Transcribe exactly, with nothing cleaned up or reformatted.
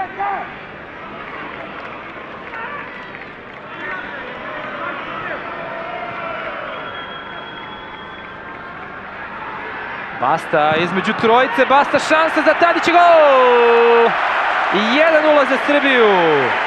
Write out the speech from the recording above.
Basta između trojice, Basta šansa za Tadić, gol! jedan nula za Srbiju.